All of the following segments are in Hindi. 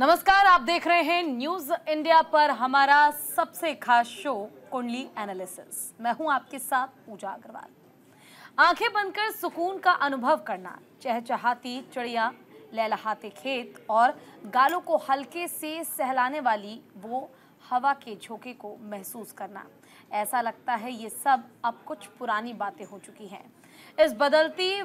नमस्कार, आप देख रहे हैं न्यूज इंडिया पर हमारा सबसे खास शो कुंडली एनालिसिस। मैं हूं आपके साथ पूजा अग्रवाल। आंखें बंद कर सुकून का अनुभव करना, चहचहाती चिड़िया, लहलहाते खेत और गालों को हल्के से सहलाने वाली वो हवा के झोंके को महसूस करना, ऐसा लगता है ये सब अब कुछ पुरानी बातें हो चुकी हैं। इस बदलती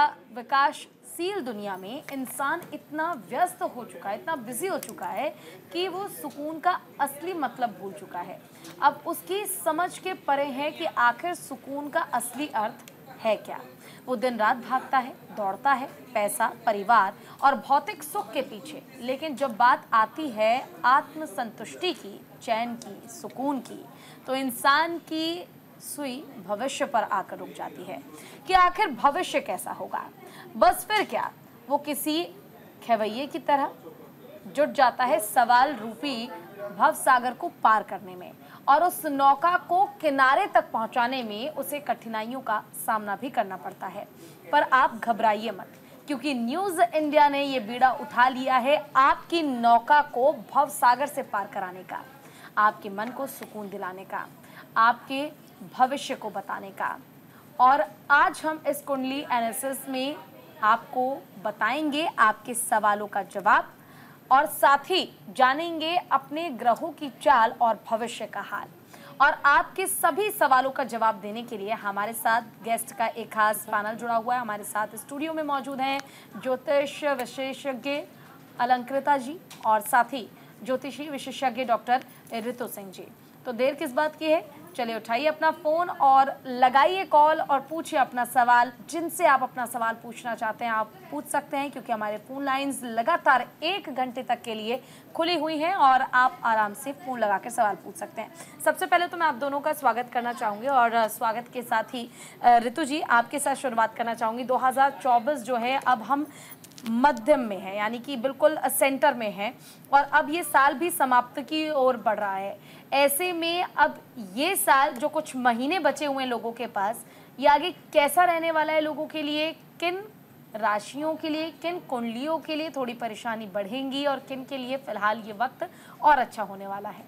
विकासशील दुनिया में इंसान इतना व्यस्त हो चुका है, इतना बिजी हो चुका है कि वो सुकून का असली मतलब भूल चुका है। अब उसकी समझ के परे है कि आखिर सुकून का असली अर्थ है क्या। वो दिन रात भागता है, दौड़ता है, पैसा, परिवार और भौतिक सुख के पीछे, लेकिन जब बात आती है आत्मसंतुष्टि की, चैन की, सुकून की, तो इंसान की सुई भविष्य पर आकर रुक जाती है कि आखिर भविष्य कैसा होगा। बस फिर क्या, वो किसी खेवैये की तरह जुट जाता है सवाल रूपी भव सागर को पार करने में, और उस नौका को किनारे तक पहुंचाने में उसे कठिनाइयों का सामना भी करना पड़ता है। पर आप घबराइए मत, क्योंकि न्यूज इंडिया ने ये बीड़ा उठा लिया है आपकी नौका को भव सागर से पार कराने का, आपके मन को सुकून दिलाने का, आपके भविष्य को बताने का। और आज हम इस कुंडली एनालिसिस में आपको बताएंगे आपके सवालों का जवाब, और साथ ही जानेंगे अपने ग्रहों की चाल और भविष्य का हाल। और आपके सभी सवालों का जवाब देने के लिए हमारे साथ गेस्ट का एक खास पैनल जुड़ा हुआ है। हमारे साथ स्टूडियो में मौजूद हैं ज्योतिष विशेषज्ञ अलंकृता जी और साथ ही ज्योतिषी विशेषज्ञ डॉक्टर ऋतु सिंह जी। तो देर किस बात की है, चलिए उठाइए अपना फोन और लगाइए कॉल और पूछिए अपना सवाल। जिनसे आप अपना सवाल पूछना चाहते हैं आप पूछ सकते हैं, क्योंकि हमारे फोन लाइंस लगातार 1 घंटे तक के लिए खुली हुई हैं और आप आराम से फोन लगा कर सवाल पूछ सकते हैं। सबसे पहले तो मैं आप दोनों का स्वागत करना चाहूँगी, और स्वागत के साथ ही ऋतु जी आपके साथ शुरुआत करना चाहूँगी। 2024 जो है अब हम मध्यम में है, यानी कि बिल्कुल सेंटर में है, और अब ये साल भी समाप्त की ओर बढ़ रहा है। ऐसे में अब ये साल जो कुछ महीने बचे हुए हैं लोगों के पास, ये आगे कैसा रहने वाला है लोगों के लिए, किन राशियों के लिए, किन कुंडलियों के लिए थोड़ी परेशानी बढ़ेंगी और किन के लिए फिलहाल ये वक्त और अच्छा होने वाला है।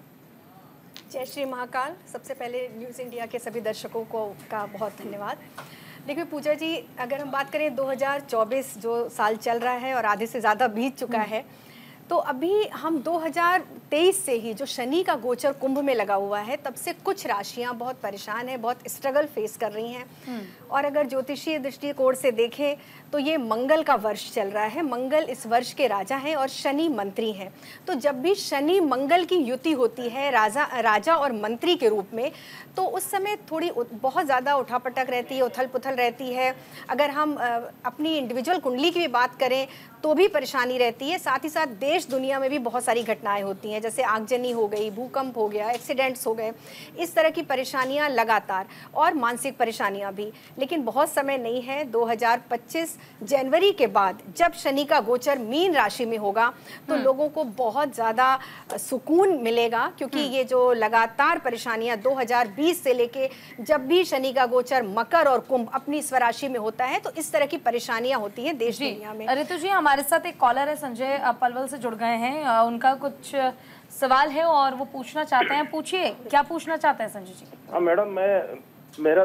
जय श्री महाकाल। सबसे पहले न्यूज़ इंडिया के सभी दर्शकों को का बहुत धन्यवाद। देखिए पूजा जी, अगर हम बात करें 2024 जो साल चल रहा है और आधे से ज़्यादा बीत चुका है, तो अभी हम 2023 से ही जो शनि का गोचर कुंभ में लगा हुआ है, तब से कुछ राशियां बहुत परेशान हैं, बहुत स्ट्रगल फेस कर रही हैं। और अगर ज्योतिषीय दृष्टिकोण से देखें तो ये मंगल का वर्ष चल रहा है। मंगल इस वर्ष के राजा हैं और शनि मंत्री हैं। तो जब भी शनि मंगल की युति होती है राजा और मंत्री के रूप में, तो उस समय थोड़ी बहुत ज़्यादा उठापटक रहती है, उथल पुथल रहती है। अगर हम अपनी इंडिविजुअल कुंडली की भी बात करें तो भी परेशानी रहती है। साथ ही साथ देश दुनिया में भी बहुत सारी घटनाएं होती हैं, जैसे आगजनी हो गई, भूकंप हो गया, एक्सीडेंट्स हो गए, इस तरह की परेशानियां लगातार, और मानसिक परेशानियां भी। लेकिन बहुत समय नहीं है, 2025 जनवरी के बाद जब शनि का गोचर मीन राशि में होगा तो लोगों को बहुत ज़्यादा सुकून मिलेगा, क्योंकि ये जो लगातार परेशानियां 2020 से लेके जब भी शनि का गोचर मकर और कुंभ अपनी स्वराशि में होता है, तो इस तरह की परेशानियां होती हैं देश दुनिया में। ऋतु जी, हमारे साथ एक कॉलर है, संजय पलवल से जुड़ गए हैं। उनका कुछ सवाल है और वो पूछना चाहते हैं। पूछिए, क्या पूछना चाहते हैं संजय जी? हाँ मैडम, मेरा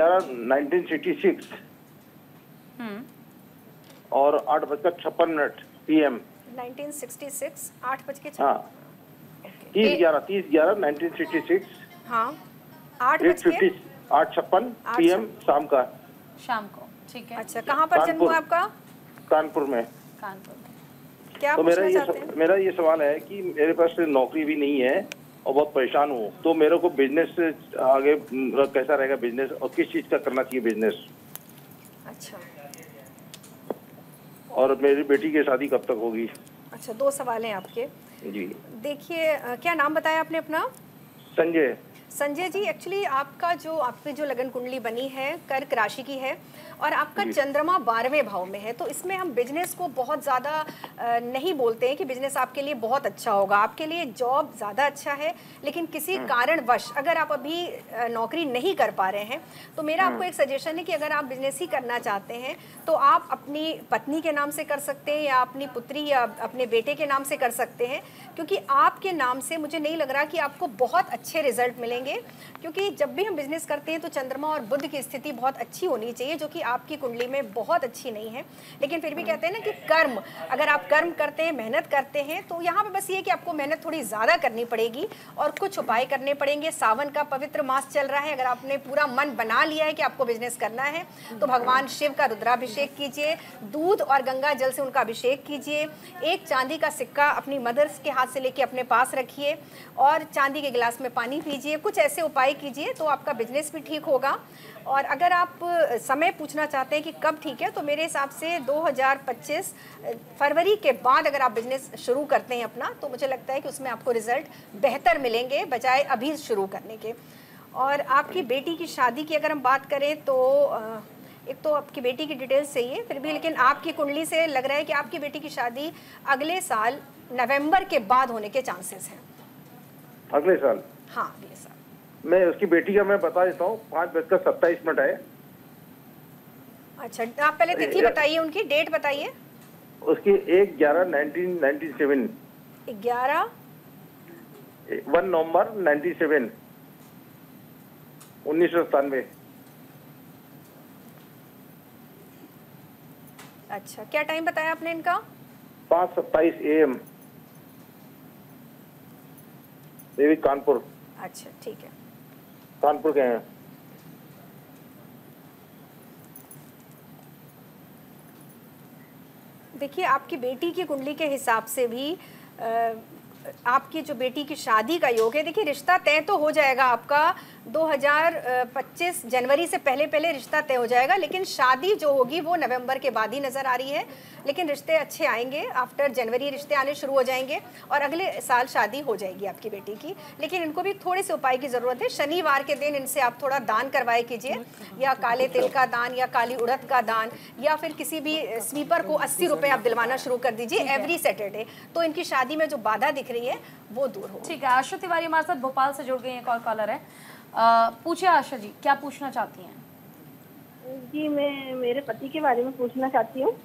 30/11/1966 और 8:56 PM 1966 8:56। हाँ 30/11/1966 हाँ 8:56 PM शाम को। ठीक है। अच्छा, कहाँ पर जन्म हुआ आपका? कानपुर में। कानपुर में। क्या तो पूछना मेरा ये सवाल है कि मेरे पास नौकरी भी नहीं है और बहुत परेशान हूँ, तो मेरे को बिजनेस आगे कैसा रहेगा बिजनेस, और किस चीज का करना चाहिए बिजनेस? अच्छा, और मेरी बेटी की शादी कब तक होगी? अच्छा, 2 सवाल हैं आपके जी। देखिए, क्या नाम बताया आपने अपना? संजय। संजय जी, एक्चुअली आपका जो आप पे जो लगन कुंडली बनी है कर्क राशि की है और आपका चंद्रमा 12वें भाव में है, तो इसमें हम बिजनेस को बहुत ज़्यादा नहीं बोलते हैं कि बिजनेस आपके लिए बहुत अच्छा होगा। आपके लिए जॉब ज़्यादा अच्छा है, लेकिन किसी कारणवश अगर आप अभी नौकरी नहीं कर पा रहे हैं तो मेरा आपको एक सजेशन है कि अगर आप बिजनेस ही करना चाहते हैं तो आप अपनी पत्नी के नाम से कर सकते हैं या अपनी पुत्री या अपने बेटे के नाम से कर सकते हैं, क्योंकि आपके नाम से मुझे नहीं लग रहा कि आपको बहुत अच्छे रिजल्ट मिलेंगे। क्योंकि जब भी हम बिजनेस करते हैं तो चंद्रमा और बुध की स्थिति बहुत अच्छी होनी चाहिए, जो कि आपकी कुंडली में बहुत अच्छी नहीं है। लेकिन फिर भी कहते हैं ना कि कर्म, अगर आप कर्म करते हैं, मेहनत करते हैं, तो यहाँ पे बस ये कि आपको मेहनत थोड़ी ज़्यादा करनी पड़ेगी और कुछ उपाय करने पड़ेंगे। सावन का पवित्र मास चल रहा है, अगर आपने पूरा मन बना लिया है कि आपको बिजनेस करना है तो भगवान शिव का रुद्राभिषेक कीजिए, दूध और गंगा जल से उनका अभिषेक कीजिए, एक चांदी का सिक्का अपनी मदर्स के हाथ से लेके अपने पास रखिए और चांदी के गिलास में पानी पीजिए। कुछ ऐसे उपाय कीजिए तो आपका बिजनेस भी ठीक होगा। और अगर आप समय पूछना चाहते हैं कि कब ठीक है, तो मेरे हिसाब से 2025 फरवरी के बाद अगर आप बिजनेस शुरू करते हैं अपना, तो मुझे लगता है कि उसमें आपको रिजल्ट बेहतर मिलेंगे बजाय अभी शुरू करने के। और आपकी बेटी की शादी की अगर हम बात करें तो एक तो आपकी बेटी की डिटेल्स चाहिए फिर भी, लेकिन आपकी कुंडली से लग रहा है कि आपकी बेटी की शादी अगले साल नवंबर के बाद होने के चांसेस हैं। अगले साल? हाँ, अगले साल। मैं उसकी बेटी का मैं बता देता हूँ, 5:27 है। अच्छा, आप पहले तिथि बताइए, उनकी डेट बताइए। उसकी 1/11/1997। 1 नवंबर 97, 1997। अच्छा, क्या टाइम बताया आपने इनका? 5:27 AM, देवी कानपुर। अच्छा, ठीक है। कानपुर के हैं। देखिए, आपकी बेटी की कुंडली के हिसाब से भी आपकी जो बेटी की शादी का योग है, देखिए रिश्ता तय तो हो जाएगा आपका 2025 जनवरी से पहले पहले रिश्ता तय हो जाएगा, लेकिन शादी जो होगी वो नवंबर के बाद ही नज़र आ रही है। लेकिन रिश्ते अच्छे आएंगे, आफ्टर जनवरी रिश्ते आने शुरू हो जाएंगे और अगले साल शादी हो जाएगी आपकी बेटी की। लेकिन इनको भी थोड़े से उपाय की ज़रूरत है। शनिवार के दिन इनसे आप थोड़ा दान करवाए कीजिए, या काले तिल का दान या काली उड़द का दान, या फिर किसी भी स्वीपर को 80 रुपये आप दिलवाना शुरू कर दीजिए एवरी सैटरडे, तो इनकी शादी में जो बाधा दिख रही है वो दूर हो। ठीक है, आशा तिवारी हमारे साथ भोपाल से जुड़ गई हैं, कॉलर है। पूछिए आशा जी, क्या पूछना चाहती हैं? जी, मैं मेरे पति के बारे में पूछना चाहती हूँ।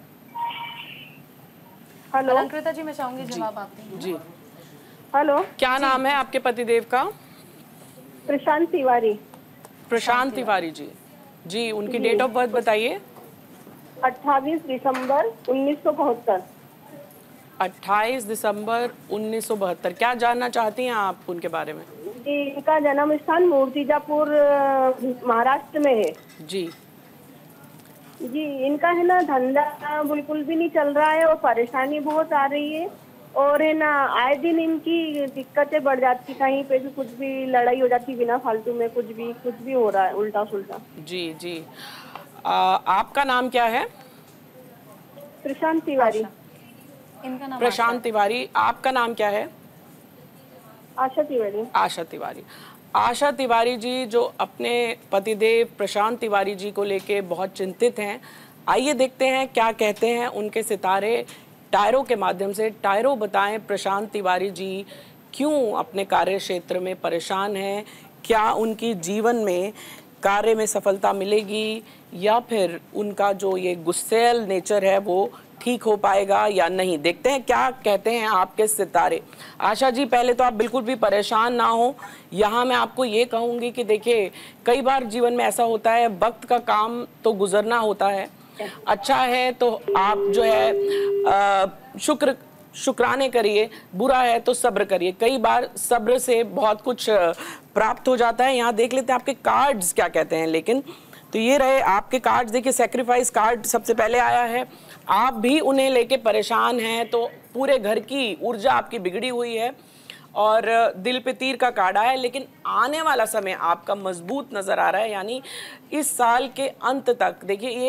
हेलो अलंकृता जी, मैं चाहूंगी जवाब आप दें। जी, हेलो, क्या नाम है आपके पतिदेव का? प्रशांत तिवारी। प्रशांत तिवारी जी। जी, उनकी डेट ऑफ बर्थ बताइए। 28 दिसंबर 1972। 28 दिसंबर 1972। क्या जानना चाहती हैं आप उनके बारे में? जी, इनका जन्म स्थान मूर्तिजापुर महाराष्ट्र में है। जी जी, इनका है ना धंधा बिल्कुल भी नहीं चल रहा है और परेशानी बहुत आ रही है, और है ना आए दिन इनकी दिक्कतें बढ़ जाती, कहीं पे भी कुछ भी लड़ाई हो जाती बिना फालतू में, कुछ भी हो रहा है उल्टा सुल्टा। जी जी, आपका नाम क्या है? प्रशांत तिवारी। इनका नाम प्रशांत तिवारी। आपका नाम क्या है? आशा तिवारी। आशा तिवारी। आशा तिवारी जी जो अपने पतिदेव प्रशांत तिवारी जी को लेके बहुत चिंतित हैं। आइए देखते हैं क्या कहते हैं उनके सितारे टायरों के माध्यम से। टायरों बताएं प्रशांत तिवारी जी क्यों अपने कार्य क्षेत्र में परेशान हैं, क्या उनकी जीवन में कार्य में सफलता मिलेगी या फिर उनका जो ये गुस्सैल नेचर है वो ठीक हो पाएगा या नहीं। देखते हैं क्या कहते हैं आपके सितारे। आशा जी, पहले तो आप बिल्कुल भी परेशान ना हो। यहाँ मैं आपको ये कहूँगी कि देखिए, कई बार जीवन में ऐसा होता है, वक्त का काम तो गुजरना होता है। अच्छा है तो आप जो है शुक्राने करिए, बुरा है तो सब्र करिए। कई बार सब्र से बहुत कुछ प्राप्त हो जाता है। यहाँ देख लेते हैं आपके कार्ड्स क्या कहते हैं। लेकिन तो ये रहे आपके कार्ड्स। देखिए, सैक्रिफाइस कार्ड सबसे पहले आया है। आप भी उन्हें लेके परेशान हैं, तो पूरे घर की ऊर्जा आपकी बिगड़ी हुई है और दिल पे तीर का कार्ड आया है। लेकिन आने वाला समय आपका मजबूत नजर आ रहा है, यानी इस साल के अंत तक। देखिए, ये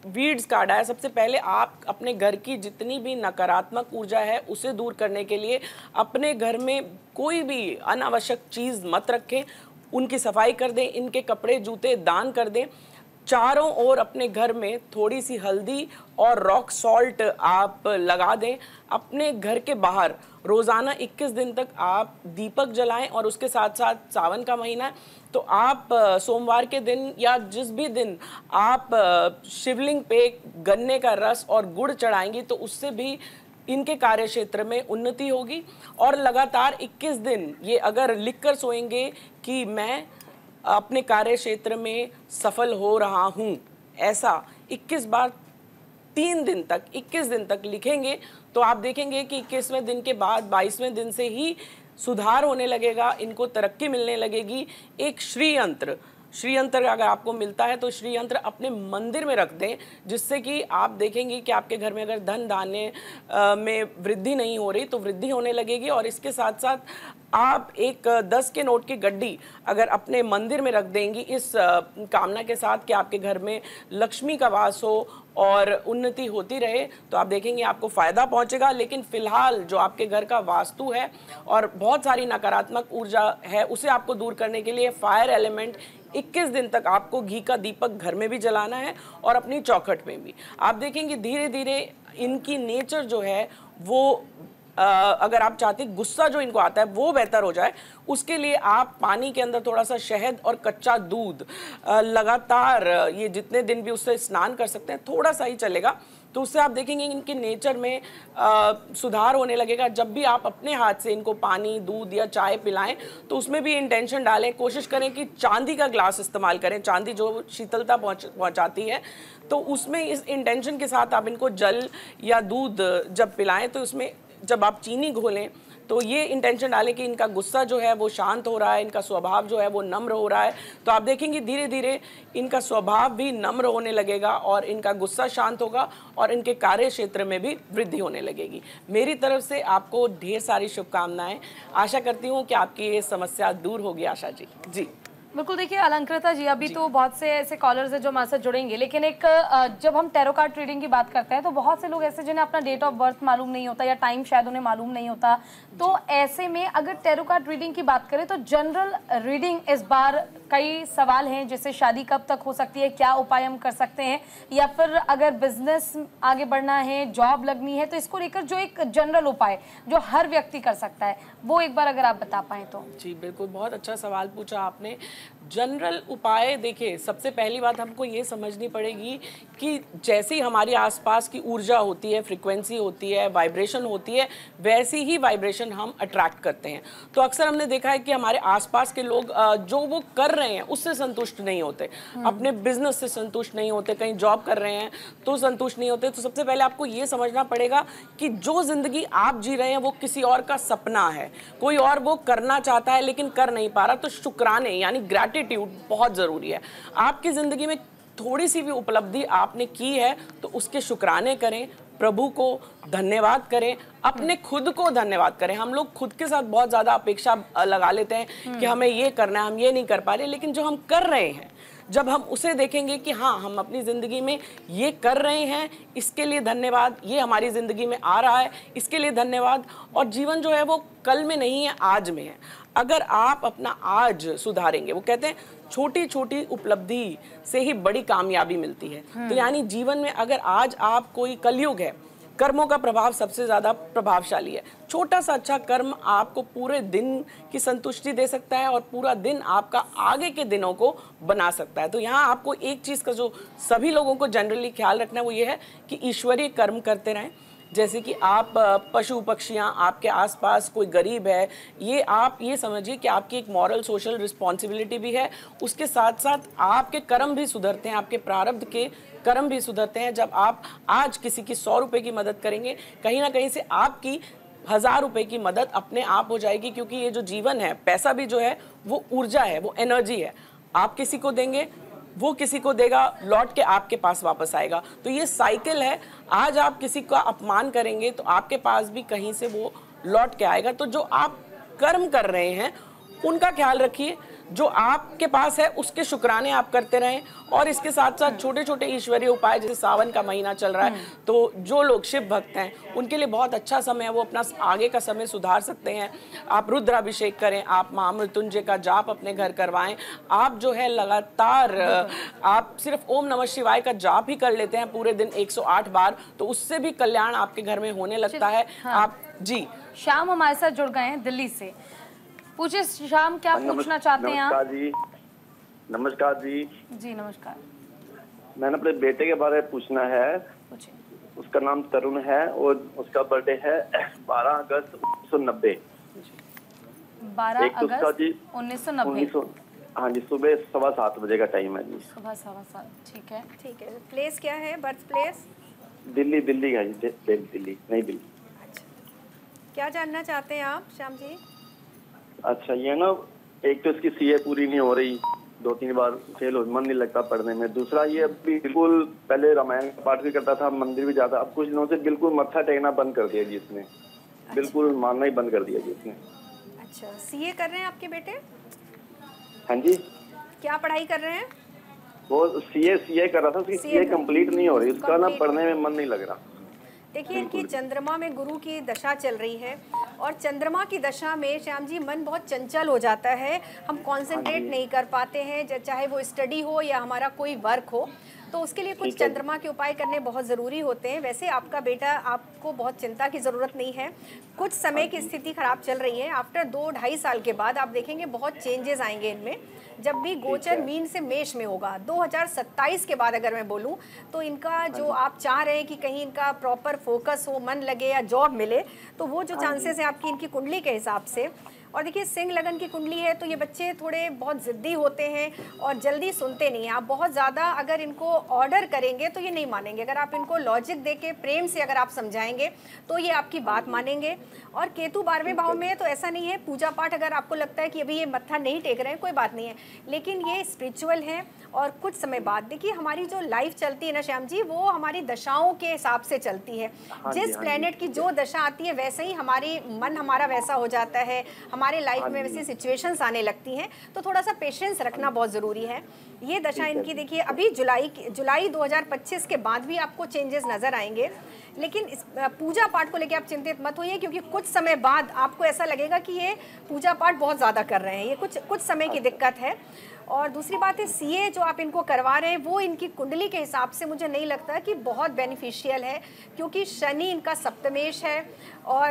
वीड्स कार्ड आया, सबसे पहले आप अपने घर की जितनी भी नकारात्मक ऊर्जा है उसे दूर करने के लिए अपने घर में कोई भी अनावश्यक चीज़ मत रखें, उनकी सफाई कर दें, इनके कपड़े जूते दान कर दें। चारों ओर अपने घर में थोड़ी सी हल्दी और रॉक सॉल्ट आप लगा दें। अपने घर के बाहर रोज़ाना 21 दिन तक आप दीपक जलाएं और उसके साथ साथ सावन का महीना है तो आप सोमवार के दिन या जिस भी दिन आप शिवलिंग पे गन्ने का रस और गुड़ चढ़ाएंगी तो उससे भी इनके कार्य क्षेत्र में उन्नति होगी। और लगातार 21 दिन ये अगर लिखकर सोएंगे कि मैं अपने कार्य क्षेत्र में सफल हो रहा हूँ, ऐसा 21 बार 21 दिन तक लिखेंगे तो आप देखेंगे कि 21वें दिन के बाद 22वें दिन से ही सुधार होने लगेगा, इनको तरक्की मिलने लगेगी। एक श्री यंत्र अगर आपको मिलता है तो श्री यंत्र अपने मंदिर में रख दें, जिससे कि आप देखेंगे कि आपके घर में अगर धन धान्य में वृद्धि नहीं हो रही तो वृद्धि होने लगेगी। और इसके साथ साथ आप एक 10 के नोट की गड्डी अगर अपने मंदिर में रख देंगी इस कामना के साथ कि आपके घर में लक्ष्मी का वास हो और उन्नति होती रहे, तो आप देखेंगे आपको फ़ायदा पहुंचेगा। लेकिन फिलहाल जो आपके घर का वास्तु है और बहुत सारी नकारात्मक ऊर्जा है उसे आपको दूर करने के लिए फायर एलिमेंट 21 दिन तक आपको घी का दीपक घर में भी जलाना है और अपनी चौखट में भी। आप देखेंगे धीरे धीरे इनकी नेचर जो है वो अगर आप चाहते हैं गुस्सा जो इनको आता है वो बेहतर हो जाए, उसके लिए आप पानी के अंदर थोड़ा सा शहद और कच्चा दूध लगातार ये जितने दिन भी उससे स्नान कर सकते हैं, थोड़ा सा ही चलेगा, तो उससे आप देखेंगे इनके नेचर में सुधार होने लगेगा। जब भी आप अपने हाथ से इनको पानी दूध या चाय पिलाएं तो उसमें भी इंटेंशन डालें, कोशिश करें कि चांदी का ग्लास इस्तेमाल करें, चांदी जो शीतलता पहुंचाती है, तो उसमें इस इंटेंशन के साथ आप इनको जल या दूध जब पिलाएं तो उसमें जब आप चीनी घोलें तो ये इंटेंशन डालें कि इनका गुस्सा जो है वो शांत हो रहा है, इनका स्वभाव जो है वो नम्र हो रहा है, तो आप देखेंगे धीरे धीरे इनका स्वभाव भी नम्र होने लगेगा और इनका गुस्सा शांत होगा और इनके कार्य क्षेत्र में भी वृद्धि होने लगेगी। मेरी तरफ से आपको ढेर सारी शुभकामनाएं। आशा करती हूँ कि आपकी ये समस्या दूर होगी। आशा जी। जी बिल्कुल, देखिए अलंकृता जी, अभी तो बहुत से ऐसे कॉलर्स हैं जो हमारे साथ जुड़ेंगे, लेकिन एक जब हम टैरो कार्ड रीडिंग की बात करते हैं तो बहुत से लोग ऐसे जिन्हें अपना डेट ऑफ बर्थ मालूम नहीं होता या टाइम शायद उन्हें मालूम नहीं होता, तो ऐसे में अगर टैरो कार्ड रीडिंग की बात करें तो जनरल रीडिंग इस बार कई सवाल हैं, जैसे शादी कब तक हो सकती है, क्या उपाय हम कर सकते हैं, या फिर अगर बिजनेस आगे बढ़ना है, जॉब लगनी है, तो इसको लेकर जो एक जनरल उपाय जो हर व्यक्ति कर सकता है वो एक बार अगर आप बता पाएं तो। जी बिल्कुल, बहुत अच्छा सवाल पूछा आपने। जनरल उपाय, देखिए सबसे पहली बात हमको ये समझनी पड़ेगी कि जैसी हमारी आसपास की ऊर्जा होती है, फ्रीक्वेंसी होती है, वाइब्रेशन होती है, वैसी ही वाइब्रेशन हम अट्रैक्ट करते हैं। तो अक्सर हमने देखा है कि हमारे आसपास के लोग जो वो कर रहे हैं उससे संतुष्ट नहीं होते, अपने बिजनेस से संतुष्ट नहीं होते, कहीं जॉब कर रहे हैं तो संतुष्ट नहीं होते। तो सबसे पहले आपको ये समझना पड़ेगा कि जो जिंदगी आप जी रहे हैं वो किसी और का सपना है, कोई और वो करना चाहता है लेकिन कर नहीं पा रहा। तो शुक्राने यानी ग्रैटिट्यूड बहुत ज़रूरी है। आपकी ज़िंदगी में थोड़ी सी भी उपलब्धि आपने की है तो उसके शुक्राने करें, प्रभु को धन्यवाद करें, अपने खुद को धन्यवाद करें। हम लोग खुद के साथ बहुत ज़्यादा अपेक्षा लगा लेते हैं कि हमें ये करना है, हम ये नहीं कर पा रहे, लेकिन जो हम कर रहे हैं जब हम उसे देखेंगे कि हाँ हम अपनी ज़िंदगी में ये कर रहे हैं, इसके लिए धन्यवाद, ये हमारी ज़िंदगी में आ रहा है, इसके लिए धन्यवाद। और जीवन जो है वो कल में नहीं है, आज में है। अगर आप अपना आज सुधारेंगे, वो कहते हैं छोटी छोटी उपलब्धि से ही बड़ी कामयाबी मिलती है। तो यानी जीवन में अगर आज आप, कोई कलयुग है, कर्मों का प्रभाव सबसे ज़्यादा प्रभावशाली है। छोटा सा अच्छा कर्म आपको पूरे दिन की संतुष्टि दे सकता है और पूरा दिन आपका आगे के दिनों को बना सकता है। तो यहाँ आपको एक चीज़ का जो सभी लोगों को जनरली ख्याल रखना है वो ये है कि ईश्वरीय कर्म करते रहें। जैसे कि आप पशु पक्षियाँ, आपके आसपास कोई गरीब है, ये आप ये समझिए कि आपकी एक मॉरल सोशल रिस्पॉन्सिबिलिटी भी है। उसके साथ साथ आपके कर्म भी सुधरते हैं, आपके प्रारब्ध के कर्म भी सुधरते हैं। जब आप आज किसी की 100 रुपये की मदद करेंगे, कहीं ना कहीं से आपकी 1000 रुपये की मदद अपने आप हो जाएगी, क्योंकि ये जो जीवन है, पैसा भी जो है वो ऊर्जा है, वो एनर्जी है। आप किसी को देंगे, वो किसी को देगा, लौट के आपके पास वापस आएगा। तो ये साइकिल है। आज आप किसी का अपमान करेंगे तो आपके पास भी कहीं से वो लौट के आएगा। तो जो आप कर्म कर रहे हैं उनका ख्याल रखिए। जो आपके पास है उसके शुक्राने आप करते रहें, और इसके साथ साथ छोटे छोटे ईश्वरीय उपाय, जैसे सावन का महीना चल रहा है तो जो लोग शिव भक्त हैं उनके लिए बहुत अच्छा समय है, वो अपना आगे का समय सुधार सकते हैं। आप रुद्राभिषेक करें, आप महामृत्युंजय का जाप अपने घर करवाएं, आप जो है लगातार आप सिर्फ ओम नमः शिवाय का जाप ही कर लेते हैं पूरे दिन 108 बार, तो उससे भी कल्याण आपके घर में होने लगता है। आप जी श्याम हमारे साथ जुड़ गए हैं दिल्ली से। पूछिए श्याम, क्या पूछना चाहते हैं आप? जी नमस्कार जी। जी नमस्कार। मैंने अपने बेटे के बारे में पूछना है। पूछिए। उसका नाम तरुण है और उसका बर्थडे है 12 अगस्त 1990। 12 अगस्त 1990। हाँ जी, सुबह 7:15 बजे का टाइम है जी। सुबह 7:15, ठीक है। ठीक है। प्लेस क्या है, बर्थ प्लेस? दिल्ली है जी, दिल्ली नई दिल्ली। अच्छा, क्या जानना चाहते हैं आप श्याम जी? अच्छा, ये ना एक तो इसकी सीए पूरी नहीं हो रही, 2-3 बार फेल हो, मन नहीं लगता पढ़ने में। दूसरा ये बिल्कुल पहले रामायण का पाठ भी करता था, मंदिर भी जाता, अब कुछ दिनों से बिल्कुल मत्था टेकना बंद कर दिया जी इसने। बिल्कुल मानना ही बंद कर दिया जी इसने। अच्छा, सीए कर रहे हैं आपके बेटे? हाँ जी। क्या पढ़ाई कर रहे हैं? वो सीए कर रहा था, उसकी सीए कंप्लीट नहीं हो रही, उसका ना पढ़ने में मन नहीं लग रहा। देखिए, इनकी चंद्रमा में गुरु की दशा चल रही है, और चंद्रमा की दशा में श्याम जी मन बहुत चंचल हो जाता है, हम कंसंट्रेट नहीं कर पाते हैं, चाहे वो स्टडी हो या हमारा कोई वर्क हो, तो उसके लिए कुछ चंद्रमा के उपाय करने बहुत ज़रूरी होते हैं। वैसे आपका बेटा, आपको बहुत चिंता की ज़रूरत नहीं है। कुछ समय की स्थिति खराब चल रही है, आफ्टर 2-2.5 साल के बाद आप देखेंगे बहुत चेंजेस आएंगे इनमें, जब भी गोचर मीन से मेष में होगा। 2027 के बाद अगर मैं बोलूं तो इनका जो आप चाह रहे हैं कि कहीं इनका प्रॉपर फोकस हो, मन लगे या जॉब मिले, तो वो जो चांसेस है आपकी इनकी कुंडली के हिसाब से। और देखिए, सिंह लगन की कुंडली है, तो ये बच्चे थोड़े बहुत ज़िद्दी होते हैं और जल्दी सुनते नहीं हैं। आप बहुत ज़्यादा अगर इनको ऑर्डर करेंगे तो ये नहीं मानेंगे, अगर आप इनको लॉजिक दे के प्रेम से अगर आप समझाएंगे तो ये आपकी बात मानेंगे। और केतु 12वें भाव में है, तो ऐसा नहीं है, पूजा पाठ अगर आपको लगता है कि अभी ये मत्था नहीं टेक रहे हैं, कोई बात नहीं है, लेकिन ये स्पिरिचुअल है। और कुछ समय बाद देखिए, हमारी जो लाइफ चलती है ना श्याम जी, वो हमारी दशाओं के हिसाब से चलती है। जिस प्लेनेट की जो दशा आती है वैसे ही हमारी मन हमारा वैसा हो जाता है, हमारे लाइफ में वैसी सिचुएशंस आने लगती हैं, तो थोड़ा सा पेशेंस रखना बहुत ज़रूरी है। ये दशा इनकी देखिए, अभी जुलाई 2025 के बाद भी आपको चेंजेस नज़र आएंगे, लेकिन इस पूजा पाठ को लेकर आप चिंतित मत होइए, क्योंकि कुछ समय बाद आपको ऐसा लगेगा कि ये पूजा पाठ बहुत ज़्यादा कर रहे हैं, ये कुछ समय की दिक्कत है। और दूसरी बात है, सीए जो आप इनको करवा रहे हैं वो इनकी कुंडली के हिसाब से मुझे नहीं लगता कि बहुत बेनिफिशियल है, क्योंकि शनि इनका सप्तमेश है, और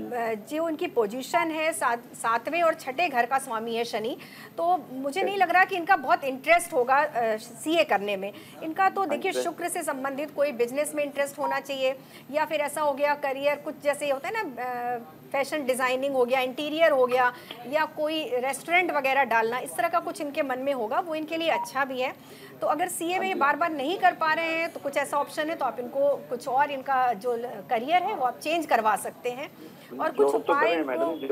जो इनकी पोजीशन है 7वें और 6ठे घर का स्वामी है शनि, तो मुझे नहीं लग रहा कि इनका बहुत इंटरेस्ट होगा सीए करने में। इनका तो देखिए, शुक्र से संबंधित कोई बिजनेस में इंटरेस्ट होना चाहिए, या फिर ऐसा हो गया करियर, कुछ जैसे होता है ना, फैशन डिज़ाइनिंग हो गया, इंटीरियर हो गया, या कोई रेस्टोरेंट वगैरह डालना, इस तरह का कुछ इनके मन में होगा, वो इनके लिए अच्छा भी है। तो अगर सीए में बार बार नहीं कर पा रहे हैं तो कुछ ऐसा ऑप्शन है, तो आप इनको कुछ और, इनका जो करियर है वो आप चेंज करवा सकते हैं। और कुछ उपाय जी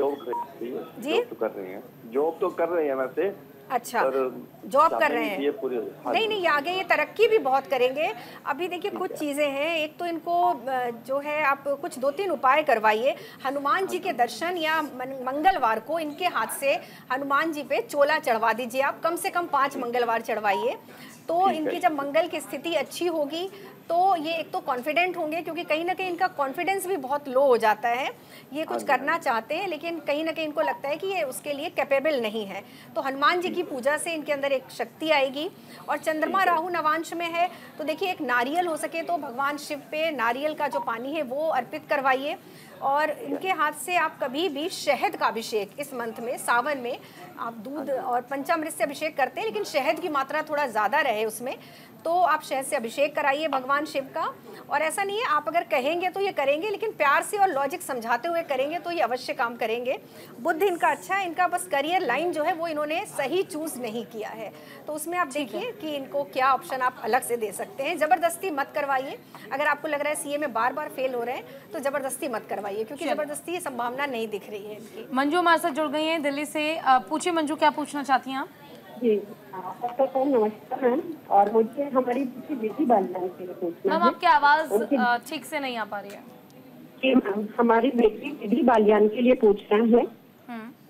जॉब तो कर रहे हैं वैसे। अच्छा, जॉब कर रहे हैं? नहीं, आगे ये तरक्की भी बहुत करेंगे। अभी देखिए, कुछ चीज़ें हैं, एक तो इनको जो है आप कुछ 2-3 उपाय करवाइए। हनुमान जी के दर्शन, या मंगलवार को इनके हाथ से हनुमान जी पे चोला चढ़वा दीजिए आप, कम से कम 5 मंगलवार चढ़वाइए, तो इनकी जब मंगल की स्थिति अच्छी होगी तो ये एक तो कॉन्फिडेंट होंगे, क्योंकि कहीं ना कहीं इनका कॉन्फिडेंस भी बहुत लो हो जाता है। ये कुछ करना चाहते हैं लेकिन कहीं ना कहीं इनको लगता है कि ये उसके लिए कैपेबल नहीं है, तो हनुमान जी की पूजा से इनके अंदर एक शक्ति आएगी। और चंद्रमा राहु नवांश में है, तो देखिए, एक नारियल हो सके तो भगवान शिव पे नारियल का जो पानी है वो अर्पित करवाइए। और इनके हाथ से आप कभी भी शहद का अभिषेक, इस मंथ में सावन में आप दूध और पंचामृत से अभिषेक करते हैं, लेकिन शहद की मात्रा थोड़ा ज़्यादा रहे उसमें, तो आप शहद से अभिषेक कराइए भगवान शिव का। और ऐसा नहीं है, आप अगर कहेंगे तो ये करेंगे, लेकिन प्यार से और लॉजिक समझाते हुए करेंगे तो ये अवश्य काम करेंगे। बुद्ध इनका अच्छा है, इनका बस करियर लाइन जो है वो इन्होंने सही चूज़ नहीं किया है, तो उसमें आप देखिए कि इनको क्या ऑप्शन आप अलग से दे सकते हैं। ज़बरदस्ती मत करवाइए, अगर आपको लग रहा है सीए में बार बार फेल हो रहे हैं तो ज़बरदस्ती मत करवाइए, क्योंकि ज़बरदस्ती संभावना नहीं दिख रही है इनकी। मंजू हमारे साथ जुड़ गई हैं दिल्ली से। पूछिए मंजू, क्या पूछना चाहती हैं आप? जी, आपका नमस्कार मैम। और मुझे हमारी बेटी बालियान के लिए पूछना है। मैम, आपकी आवाज़ ठीक से नहीं आ पा रही है। जी मैम, हमारी बेटी बालियान के लिए पूछना है।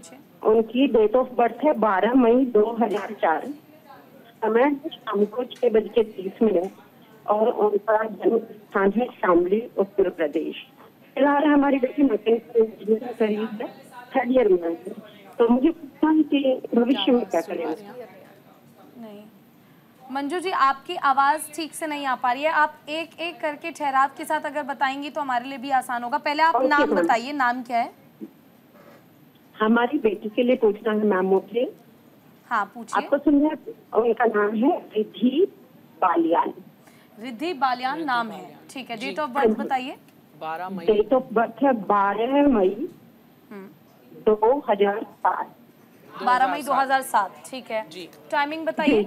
पूछिए। उनकी डेट ऑफ बर्थ है 12 मई 2004, समय शाम को 6:30 और उनका जन्म स्थान है शामली, उत्तर प्रदेश। फिलहाल हमारी बेटी मैकेनिकल इंजीनियरिंग करीब है 3rd ईयर में है। तो मुझे पूछना है कि भविष्य में क्या करें। नहीं मंजू जी, आपकी आवाज़ ठीक से नहीं आ पा रही है। आप एक एक करके ठहराव के साथ अगर बताएंगी तो हमारे लिए भी आसान होगा। पहले आप नाम बताइए, नाम क्या है? हमारी बेटी के लिए पूछना है मैम मुझे। हाँ पूछिए। आपको सुन है, उनका नाम है रिद्धि बालियान। रिद्धि बालियान नाम है, ठीक है। डेट ऑफ बर्थ बताइए। 12 मई। डेट ऑफ बर्थ है 12 मई 2007। 12 मई 2007, ठीक है। टाइमिंग बताइए।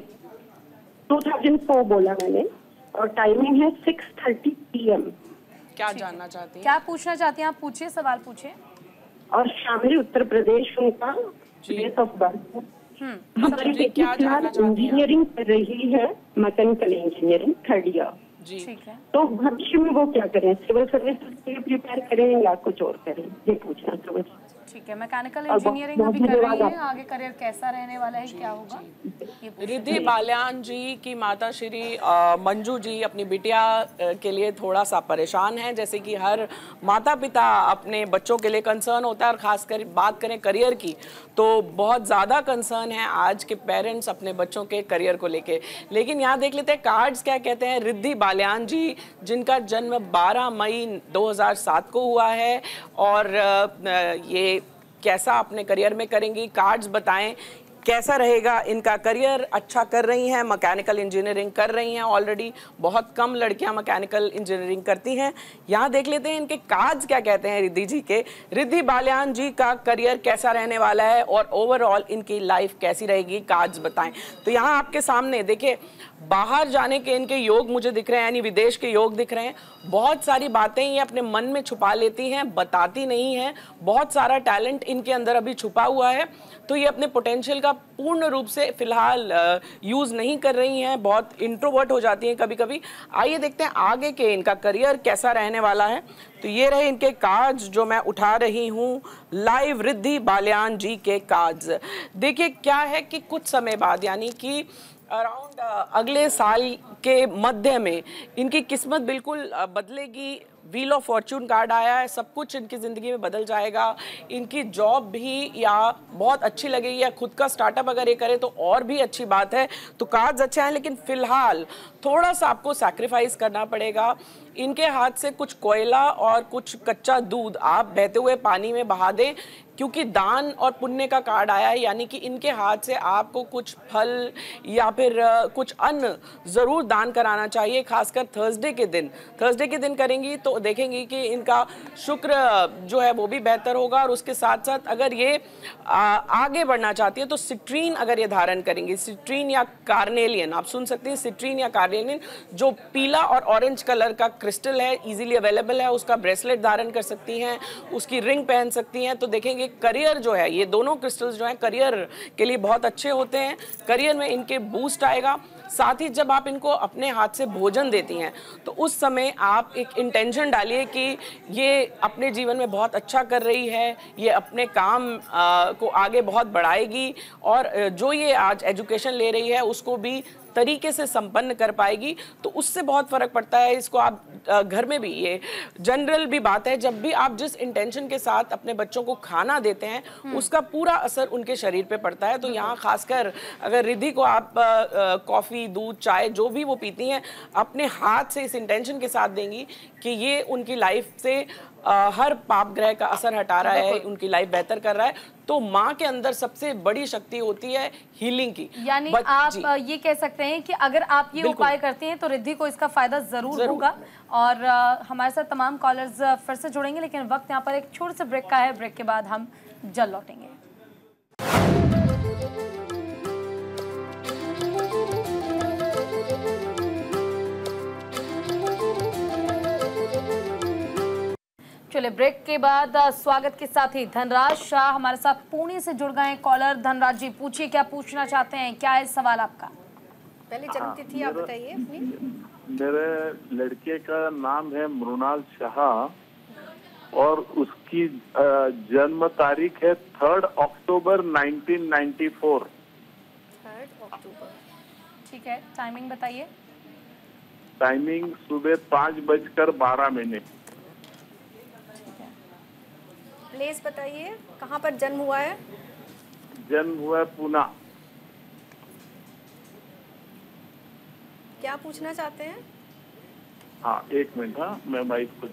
2004 बोला मैंने, और टाइमिंग है 6:30 PM। क्या जानना चाहती हैं? क्या पूछना चाहती हैं आप? पूछिए, सवाल पूछिए। और शामली, उत्तर प्रदेश उनका डेट ऑफ बर्थ। हमारी बेटी फिलहाल इंजीनियरिंग कर रही है, मैकेनिकल इंजीनियरिंग 3rd ईयर। ठीक है। तो भविष्य में वो क्या करें, सिविल सर्विस के लिए प्रिपेयर करें या कुछ और करें, ये पूछना था मुझे। ठीक है, मैकेनिकल इंजीनियरिंग अभी कर रही है, आगे करियर कैसा रहने वाला है, क्या होगा? रिद्धि बालियान जी की माता श्री मंजू जी अपनी बिटिया के लिए थोड़ा सा परेशान हैं। जैसे कि हर माता पिता अपने बच्चों के लिए कंसर्न होता है, और खासकर बात करें करियर की तो बहुत ज़्यादा कंसर्न है आज के पेरेंट्स अपने बच्चों के करियर को लेके। लेकिन यहाँ देख लेते हैं कार्ड्स क्या कहते हैं। रिद्धि बालियान जी, जिनका जन्म 12 मई 2007 को हुआ है, और ये कैसा अपने करियर में करेंगी, कार्ड्स बताएं कैसा रहेगा इनका करियर। अच्छा कर रही हैं, मैकेनिकल इंजीनियरिंग कर रही हैं ऑलरेडी। बहुत कम लड़कियां मैकेनिकल इंजीनियरिंग करती हैं। यहाँ देख लेते हैं इनके कार्ड्स क्या कहते हैं रिद्धि जी के। रिद्धि बालियान जी का करियर कैसा रहने वाला है और ओवरऑल इनकी लाइफ कैसी रहेगी, कार्ड्स बताएं। तो यहाँ आपके सामने देखिए, बाहर जाने के इनके योग मुझे दिख रहे हैं, यानी विदेश के योग दिख रहे हैं। बहुत सारी बातें ये अपने मन में छुपा लेती हैं, बताती नहीं हैं। बहुत सारा टैलेंट इनके अंदर अभी छुपा हुआ है, तो ये अपने पोटेंशियल का पूर्ण रूप से फिलहाल यूज़ नहीं कर रही हैं, बहुत इंट्रोवर्ट हो जाती हैं कभी कभी। आइए देखते हैं आगे के इनका करियर कैसा रहने वाला है। तो ये रहे इनके कार्ड्स जो मैं उठा रही हूँ, लाइव रिद्धि बालियान जी के कार्ड्स। देखिए क्या है कि कुछ समय बाद, यानी कि अराउंड अगले साल के मध्य में इनकी किस्मत बिल्कुल बदलेगी। व्हील ऑफ फॉर्चून कार्ड आया है, सब कुछ इनकी ज़िंदगी में बदल जाएगा। इनकी जॉब भी या बहुत अच्छी लगेगी, या खुद का स्टार्टअप अगर ये करे तो और भी अच्छी बात है। तो कार्ड्स अच्छे हैं, लेकिन फिलहाल थोड़ा सा आपको सैक्रिफाइस करना पड़ेगा। इनके हाथ से कुछ कोयला और कुछ कच्चा दूध आप बहते हुए पानी में बहा दें, क्योंकि दान और पुण्य का कार्ड आया है। यानी कि इनके हाथ से आपको कुछ फल या फिर कुछ अन्न ज़रूर दान कराना चाहिए, खासकर थर्सडे के दिन। थर्सडे के दिन करेंगी तो देखेंगी कि इनका शुक्र जो है वो भी बेहतर होगा। और उसके साथ साथ अगर ये आगे बढ़ना चाहती है तो सिट्रीन अगर ये धारण करेंगी, सिट्रीन या कार्नेलियन, आप सुन सकते हैं सिट्रीन या कार्नेलियन, जो पीला और ऑरेंज कलर का क्रिस्टल है, इजीली अवेलेबल है, उसका ब्रेसलेट धारण कर सकती हैं, उसकी रिंग पहन सकती हैं। तो देखेंगे करियर जो है, ये दोनों क्रिस्टल्स जो हैं करियर के लिए बहुत अच्छे होते हैं, करियर में इनके बूस्ट आएगा। साथ ही जब आप इनको अपने हाथ से भोजन देती हैं तो उस समय आप एक इंटेंशन डालिए कि ये अपने जीवन में बहुत अच्छा कर रही है, ये अपने काम को आगे बहुत बढ़ाएगी, और जो ये आज एजुकेशन ले रही है उसको भी तरीके से संपन्न कर पाएगी। तो उससे बहुत फर्क पड़ता है। इसको आप घर में भी, ये जनरल भी बात है, जब भी आप जिस इंटेंशन के साथ अपने बच्चों को खाना देते हैं उसका पूरा असर उनके शरीर पे पड़ता है। तो यहाँ खासकर अगर रिद्धि को आप कॉफ़ी, दूध, चाय जो भी वो पीती हैं अपने हाथ से इस इंटेंशन के साथ देंगी कि ये उनकी लाइफ से हर पाप ग्रह का असर हटा रहा है, उनकी लाइफ बेहतर कर रहा है। तो माँ के अंदर सबसे बड़ी शक्ति होती है हीलिंग की। यानी आप ये कह सकते हैं कि अगर आप ये उपाय करते हैं तो रिद्धि को इसका फायदा जरूर होगा। और हमारे साथ तमाम कॉलर्स फिर से जुड़ेंगे, लेकिन वक्त यहाँ पर एक छोटे से ब्रेक का है। ब्रेक के बाद हम जल्द लौटेंगे। चलिए ब्रेक के बाद स्वागत के साथ ही धनराज शाह हमारे साथ पुणे से जुड़ गए हैं कॉलर। धनराज जी पूछिए, क्या पूछना चाहते हैं, क्या है सवाल आपका? पहले जन्मतिथि आप बताइए अपनी। मेरे लड़के का नाम है मृणाल शाह और उसकी जन्म तारीख है 3 अक्टूबर 1994। 3 अक्टूबर। ठीक है, टाइमिंग बताइए। टाइमिंग सुबह 5:12। प्लेस बताइए, कहाँ पर जन्म हुआ है? जन्म हुआ है पूना। क्या पूछना चाहते हैं? हाँ, 1 मिनट। हाँ, मैं माइक को।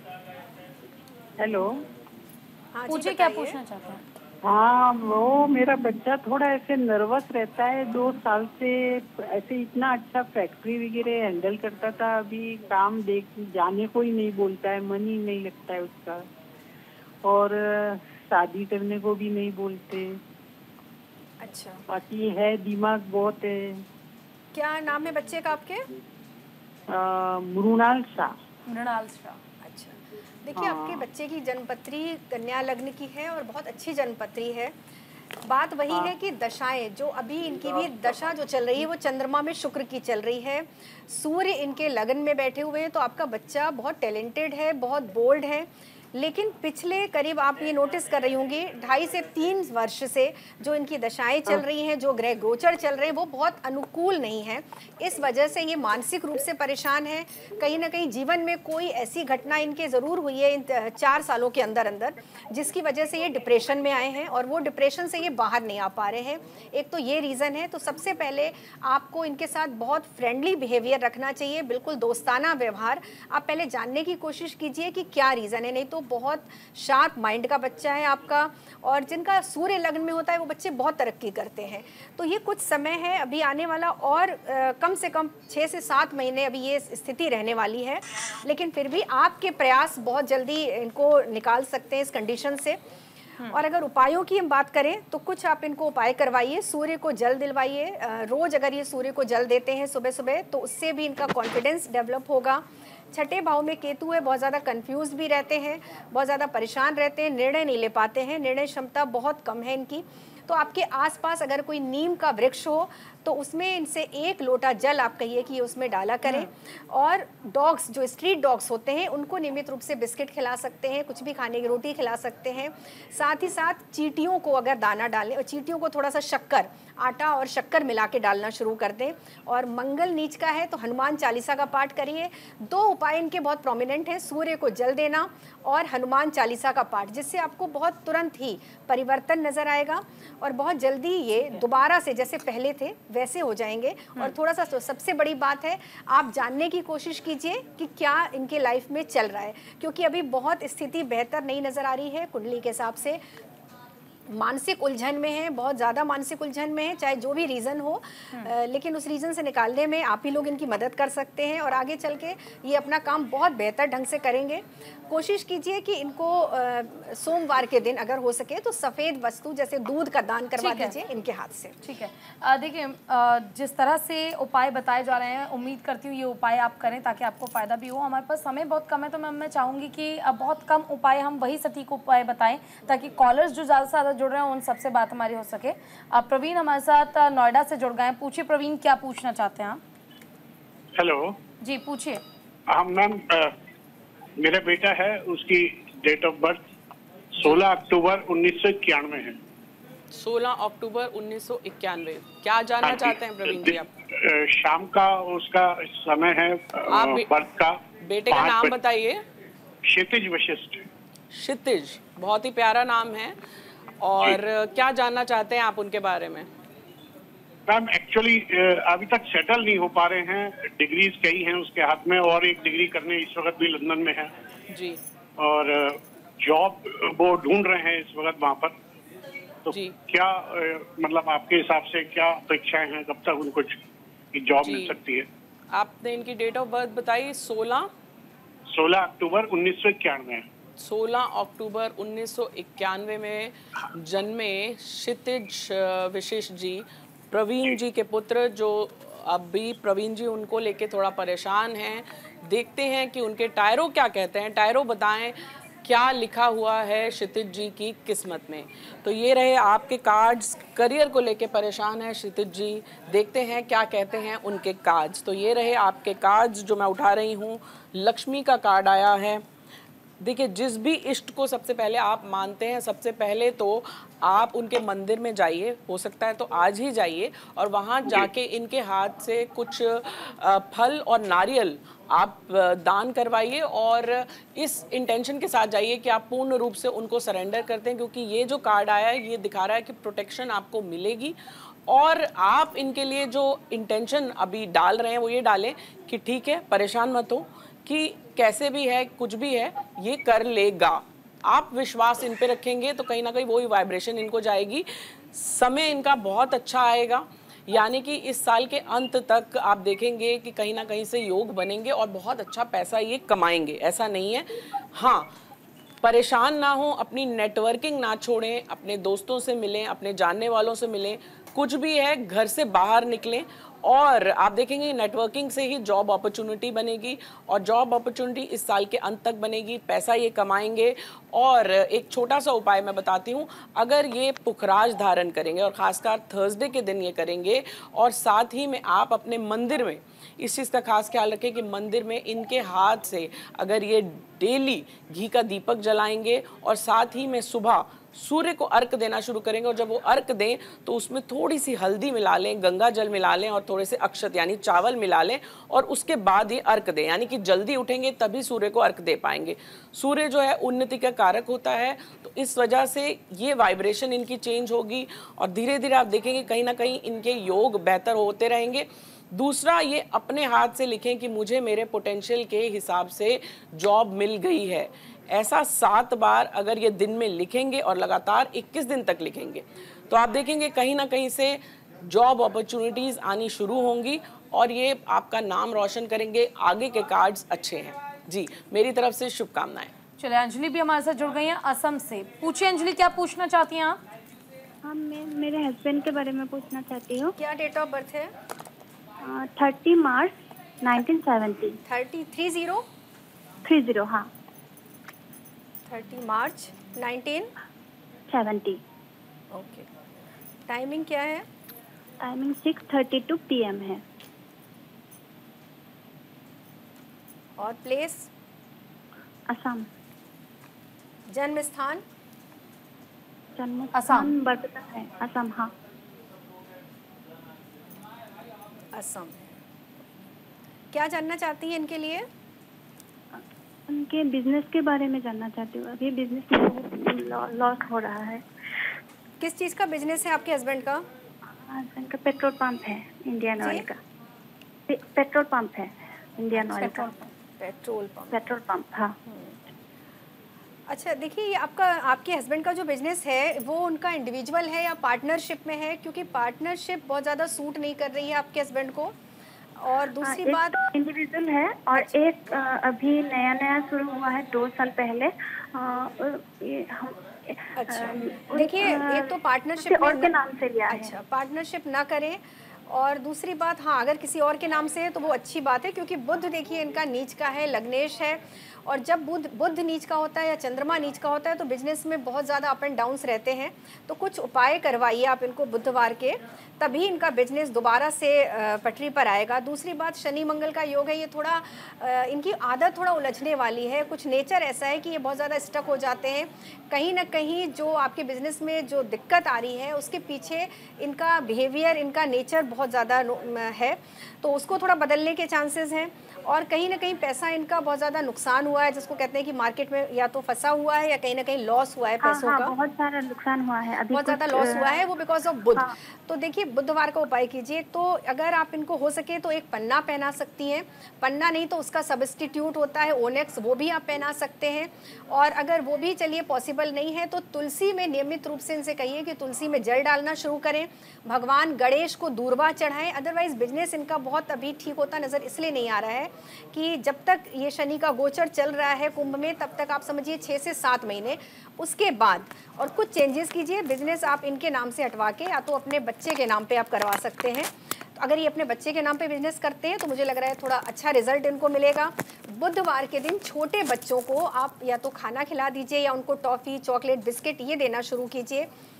हेलो। हाँ जी, पूछिए, क्या बताइए। पूछना चाहते हैं? हाँ, वो मेरा बच्चा थोड़ा ऐसे नर्वस रहता है 2 साल से। ऐसे इतना अच्छा फैक्ट्री वगैरह हैंडल करता था, अभी काम देख जाने को ही नहीं बोलता है, मन ही नहीं लगता है उसका, और शादी करने को भी नहीं बोलते। अच्छा, बाकी है दिमाग बहुत है। क्या नाम है बच्चे का आपके? मृणाल शाह। मृणाल शाह। अच्छा, देखिए आपके बच्चे की जन्मपत्री कन्या लग्न की है और बहुत अच्छी जन्मपत्री है। बात वही है कि दशाएं जो अभी इनकी भी दशा जो चल रही है वो चंद्रमा में शुक्र की चल रही है, सूर्य इनके लगन में बैठे हुए हैं। तो आपका बच्चा बहुत टैलेंटेड है, बहुत बोल्ड है, लेकिन पिछले करीब आप ये नोटिस कर रही होंगी 2.5 से 3 वर्ष से जो इनकी दशाएं चल रही हैं, जो ग्रह गोचर चल रहे हैं, वो बहुत अनुकूल नहीं है। इस वजह से ये मानसिक रूप से परेशान है। कहीं ना कहीं जीवन में कोई ऐसी घटना इनके ज़रूर हुई है इन 4 सालों के अंदर अंदर, जिसकी वजह से ये डिप्रेशन में आए हैं और वो डिप्रेशन से ये बाहर नहीं आ पा रहे हैं। एक तो ये रीज़न है। तो सबसे पहले आपको इनके साथ बहुत फ्रेंडली बिहेवियर रखना चाहिए, बिल्कुल दोस्ताना व्यवहार। आप पहले जानने की कोशिश कीजिए कि क्या रीज़न है। नहीं तो बहुत शार्प माइंड का बच्चा है आपका, और जिनका सूर्य लग्न में होता है वो बच्चे बहुत तरक्की करते हैं। तो ये कुछ समय है अभी आने वाला, और कम से कम 6 से 7 महीने अभी ये स्थिति रहने वाली है। लेकिन फिर भी आपके प्रयास बहुत जल्दी इनको निकाल सकते हैं इस कंडीशन से। और अगर उपायों की हम बात करें तो कुछ आप इनको उपाय करवाइए। सूर्य को जल दिलवाइए रोज। अगर ये सूर्य को जल देते हैं सुबह सुबह तो उससे भी इनका कॉन्फिडेंस डेवलप होगा। 6ठे भाव में केतु है, बहुत ज़्यादा कंफ्यूज भी रहते हैं, बहुत ज़्यादा परेशान रहते हैं, निर्णय नहीं ले पाते हैं, निर्णय क्षमता बहुत कम है इनकी। तो आपके आसपास अगर कोई नीम का वृक्ष हो तो उसमें इनसे 1 लोटा जल आप कहिए कि उसमें डाला करें। और डॉग्स, जो स्ट्रीट डॉग्स होते हैं, उनको नियमित रूप से बिस्किट खिला सकते हैं, कुछ भी खाने की रोटी खिला सकते हैं। साथ ही साथ चींटियों को अगर दाना डालें, और चींटियों को थोड़ा सा शक्कर, आटा और शक्कर मिला के डालना शुरू कर दें। और मंगल नीच का है तो हनुमान चालीसा का पाठ करिए। 2 उपाय इनके बहुत प्रोमिनेंट हैं, सूर्य को जल देना और हनुमान चालीसा का पाठ, जिससे आपको बहुत तुरंत ही परिवर्तन नजर आएगा और बहुत जल्दी ये दोबारा से जैसे पहले थे वैसे हो जाएंगे। और थोड़ा सा सबसे बड़ी बात है, आप जानने की कोशिश कीजिए कि क्या इनके लाइफ में चल रहा है, क्योंकि अभी बहुत स्थिति बेहतर नहीं नजर आ रही है। कुंडली के हिसाब से मानसिक उलझन में है, बहुत ज़्यादा मानसिक उलझन में है, चाहे जो भी रीज़न हो। लेकिन उस रीज़न से निकालने में आप ही लोग इनकी मदद कर सकते हैं और आगे चल के ये अपना काम बहुत बेहतर ढंग से करेंगे। कोशिश कीजिए कि इनको सोमवार के दिन अगर हो सके तो सफ़ेद वस्तु जैसे दूध का दान करवा दीजिए इनके हाथ से। ठीक है। देखिए, जिस तरह से उपाय बताए जा रहे हैं, उम्मीद करती हूँ ये उपाय आप करें ताकि आपको फ़ायदा भी हो। हमारे पास समय बहुत कम है, तो मैं चाहूँगी कि बहुत कम उपाय, हम वही सटीक उपाय बताएं ताकि कॉलर्स जो ज़्यादा से ज़्यादा जुड़ रहे हैं उन सबसे बात हमारी हो सके। प्रवीण हमारे साथ नोएडा से जुड़ गए हैं। पूछिए प्रवीण, क्या पूछना चाहते हैं आप? हेलो जी पूछिए। हाँ मैम, मेरा बेटा है, उसकी डेट ऑफ बर्थ 16 अक्टूबर 1991 है। 16 अक्टूबर 1991। क्या जानना चाहते हैं प्रवीण जी आप? शाम का उसका समय है बर्थ का। बेटे का नाम बताइए। क्षितिज वशिष्ठ। क्षितिज, बहुत ही प्यारा नाम है। और क्या जानना चाहते हैं आप उनके बारे में? मैम एक्चुअली अभी तक सेटल नहीं हो पा रहे हैं। डिग्रीज कई हैं उसके हाथ में और एक डिग्री करने इस वक्त भी लंदन में है जी। और जॉब वो ढूंढ रहे हैं इस वक्त वहाँ पर। तो जी। क्या मतलब आपके हिसाब से क्या अपेक्षाएं हैं, कब तक उनको जॉब मिल सकती है? आपने इनकी डेट ऑफ बर्थ बताई। 16 अक्टूबर 1991। 16 अक्टूबर 1991 में जन्मे क्षितिज विशिष्ट जी, प्रवीण जी के पुत्र, जो अभी प्रवीण जी उनको लेके थोड़ा परेशान हैं। देखते हैं कि उनके टायरो क्या कहते हैं। टायरो बताएं क्या लिखा हुआ है क्षितिज जी की किस्मत में। तो ये रहे आपके कार्ड्स। करियर को लेके परेशान है क्षितिज जी, देखते हैं क्या कहते हैं उनके कार्ड्स। तो ये रहे आपके कार्ड्स जो मैं उठा रही हूँ। लक्ष्मी का कार्ड आया है, देखिए, जिस भी इष्ट को सबसे पहले आप मानते हैं, सबसे पहले तो आप उनके मंदिर में जाइए, हो सकता है तो आज ही जाइए, और वहाँ जाके इनके हाथ से कुछ फल और नारियल आप दान करवाइए, और इस इंटेंशन के साथ जाइए कि आप पूर्ण रूप से उनको सरेंडर करते हैं, क्योंकि ये जो कार्ड आया है ये दिखा रहा है कि प्रोटेक्शन आपको मिलेगी। और आप इनके लिए जो इंटेंशन अभी डाल रहे हैं वो ये डालें कि ठीक है, परेशान मत हो, कि कैसे भी है, कुछ भी है, ये कर लेगा। आप विश्वास इन पे रखेंगे तो कहीं ना कहीं वही वाइब्रेशन इनको जाएगी। समय इनका बहुत अच्छा आएगा, यानी कि इस साल के अंत तक आप देखेंगे कि कहीं ना कहीं से योग बनेंगे और बहुत अच्छा पैसा ये कमाएंगे, ऐसा नहीं है। हाँ, परेशान ना हो, अपनी नेटवर्किंग ना छोड़ें, अपने दोस्तों से मिलें, अपने जानने वालों से मिलें, कुछ भी है घर से बाहर निकलें, और आप देखेंगे नेटवर्किंग से ही जॉब अपॉर्चुनिटी बनेगी, और जॉब अपॉर्चुनिटी इस साल के अंत तक बनेगी, पैसा ये कमाएंगे। और एक छोटा सा उपाय मैं बताती हूँ, अगर ये पुखराज धारण करेंगे और ख़ासकर थर्सडे के दिन ये करेंगे, और साथ ही में आप अपने मंदिर में इस चीज़ का खास ख्याल रखें कि मंदिर में इनके हाथ से अगर ये डेली घी का दीपक जलाएंगे और साथ ही में सुबह सूर्य को अर्घ देना शुरू करेंगे, और जब वो अर्घ दें तो उसमें थोड़ी सी हल्दी मिला लें, गंगा जल मिला लें और थोड़े से अक्षत यानी चावल मिला लें, और उसके बाद ये अर्घ दें, यानी कि जल्दी उठेंगे तभी सूर्य को अर्घ दे पाएंगे। सूर्य जो है उन्नति का कारक होता है, तो इस वजह से ये वाइब्रेशन इनकी चेंज होगी, और धीरे धीरे आप देखेंगे कहीं ना कहीं इनके योग बेहतर होते रहेंगे। दूसरा, ये अपने हाथ से लिखें कि मुझे मेरे पोटेंशियल के हिसाब से जॉब मिल गई है। ऐसा 7 बार अगर ये दिन में लिखेंगे और लगातार 21 दिन तक लिखेंगे, तो आप देखेंगे कहीं ना कहीं से जॉब अपॉर्चुनिटीज़ आनी शुरू होंगी, और ये आपका नाम रोशन करेंगे। आगे के कार्ड्स अच्छे हैं जी, मेरी तरफ से शुभकामनाएं। चलिए, अंजलि भी हमारे साथ जुड़ गई हैं असम से। पूछिए अंजलि, क्या पूछना चाहती हैं आप? हाँ, मैं मेरे हस्बैंड के बारे में पूछना चाहती हूँ। क्या डेट ऑफ बर्थ है? 30 मार्च 1970। 30? हाँ। 30 मार्च 1970। ओके। टाइमिंग क्या है? टाइमिंग 6:32 PM है। और प्लेस? असम। जन्म स्थान? असम बरपता है। असम, हाँ। असम। क्या जानना चाहती हैं इनके लिए? उनके बिजनेस के बारे में जानना चाहती हूँ। अभी बिजनेस में लॉस हो रहा है। किस चीज़ का बिजनेस है आपके हस्बैंड का? हस्बैंड का पेट्रोल पंप है, इंडियन ऑयल का। पेट्रोल पंप है, इंडियन ऑयल का। पेट्रोल पंप, हाँ। अच्छा, देखिए, ये आपके हस्बैंड का जो बिजनेस है वो उनका इंडिविजुअल है या पार्टनरशिप में है? क्योंकि पार्टनरशिप बहुत ज़्यादा सूट नहीं कर रही है आपके हस्बैंड को। और दूसरी बात, इंडिविजुअल है, और एक अभी नया शुरू हुआ है 2 साल पहले। अच्छा, देखिए, एक तो पार्टनरशिप और के नाम से लिया है। अच्छा, पार्टनरशिप ना करें। और दूसरी बात, हाँ, अगर किसी और के नाम से है तो वो अच्छी बात है, क्योंकि बुध देखिए इनका नीच का है, लग्नेश है, और जब बुध नीच का होता है या चंद्रमा नीच का होता है तो बिजनेस में बहुत ज़्यादा अप एंड डाउन्स रहते हैं। तो कुछ उपाय करवाइए आप इनको बुधवार के, तभी इनका बिजनेस दोबारा से पटरी पर आएगा। दूसरी बात, शनि मंगल का योग है, ये थोड़ा इनकी आदत थोड़ा उलझने वाली है। कुछ नेचर ऐसा है कि ये बहुत ज़्यादा स्टक हो जाते हैं। कहीं ना कहीं जो आपके बिजनेस में जो दिक्कत आ रही है उसके पीछे इनका बिहेवियर, इनका नेचर बहुत ज़्यादा है, तो उसको थोड़ा बदलने के चांसेस हैं। और कहीं ना कहीं पैसा इनका बहुत ज़्यादा नुकसान हुआ है, जिसको कहते हैं कि मार्केट में या तो फंसा हुआ है या कहीं ना कहीं लॉस हुआ है पैसों का। बहुत सारा नुकसान हुआ है, अभी बहुत ज़्यादा लॉस हुआ है, वो बिकॉज ऑफ बुध। तो देखिए, बुधवार का उपाय कीजिए। तो अगर आप इनको हो सके तो एक पन्ना पहना सकती हैं, पन्ना नहीं तो उसका सब्स्टिट्यूट होता है ओनेक्स, वो भी आप पहना सकते हैं। और अगर वो भी चलिए पॉसिबल नहीं है तो तुलसी में नियमित रूप से इनसे कहिए कि तुलसी में जल डालना शुरू करें। भगवान गणेश को दूर्वा चढ़ाएं। अदरवाइज बिजनेस इनका बहुत अभी ठीक होता नज़र इसलिए नहीं आ रहा है कि जब तक ये शनि का गोचर चल रहा है कुंभ में, तब तक आप समझिए 6 से 7 महीने, उसके बाद और कुछ चेंजेस कीजिए। बिजनेस आप इनके नाम से हटवा के या तो अपने बच्चे के नाम पे आप करवा सकते हैं। तो अगर ये अपने बच्चे के नाम पे बिजनेस करते हैं तो मुझे लग रहा है थोड़ा अच्छा रिजल्ट इनको मिलेगा। बुधवार के दिन छोटे बच्चों को आप या तो खाना खिला दीजिए या उनको टॉफ़ी, चॉकलेट, बिस्किट ये देना शुरू कीजिए।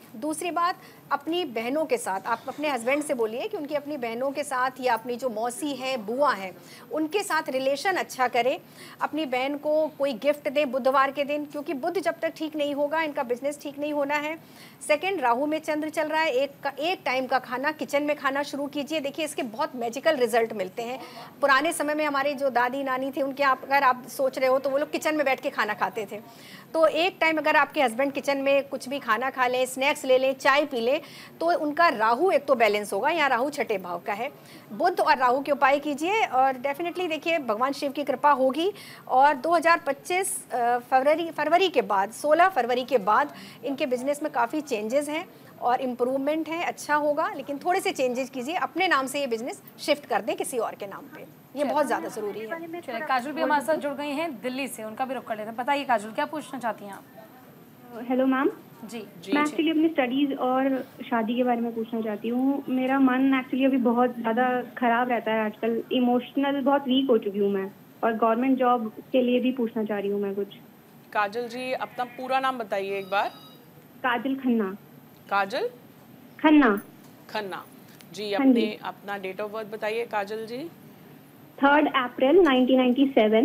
दूसरी बात, अपनी बहनों के साथ, आप अपने हस्बैंड से बोलिए कि उनकी अपनी बहनों के साथ या अपनी जो मौसी है, बुआ है, उनके साथ रिलेशन अच्छा करें। अपनी बहन को कोई गिफ्ट दें बुधवार के दिन, क्योंकि बुध जब तक ठीक नहीं होगा इनका बिजनेस ठीक नहीं होना है। सेकंड, राहु में चंद्र चल रहा है, एक टाइम का खाना किचन में खाना शुरू कीजिए। देखिए इसके बहुत मैजिकल रिजल्ट मिलते हैं। पुराने समय में हमारे जो दादी नानी थे उनके अगर आप सोच रहे हो तो वो लोग किचन में बैठ के खाना खाते थे। तो एक टाइम अगर आपके हस्बैंड किचन में कुछ भी खाना खा लें, स्नैक्स ले लें, चाय पी लें, तो उनका राहु एक तो बैलेंस होगा। यहाँ राहु छठे भाव का है। बुध और राहु के उपाय कीजिए और डेफिनेटली देखिए भगवान शिव की कृपा होगी। और 2025 फरवरी के बाद, 16 फरवरी के बाद इनके बिजनेस में काफ़ी चेंजेस हैं और इम्प्रूवमेंट है, अच्छा होगा। लेकिन थोड़े से चेंजेस कीजिए, अपने नाम से ये बिजनेस शिफ्ट कर दें किसी और के नाम पे, ये बहुत ज़्यादा ज़रूरी है। चलिए, काजल भी हमारे साथ जुड़ गई हैं दिल्ली से, उनका भी रुख कर लेते हैं। बताइए काजल, क्या पूछना चाहती हैं आप? Hello ma'am. जी मैं एक्चुअली अपनी स्टडीज़ और शादी के बारे में पूछना चाहती हूँ। मेरा मन एक्चुअली अभी बहुत ज़्यादा ख़राब रहता है आजकल, इमोशनल बहुत वीक हो चुकी हूँ मैं, और गवर्नमेंट जॉब के लिए भी पूछना चाह रही हूँ मैं कुछ। काजल जी, अपना पूरा नाम बताइए एक बार। काजल खन्ना। काजल खन्ना। खन्ना जी। हाँ जी। अपना डेट ऑफ बर्थ बताइए काजल जी। 3 अप्रैल 1997।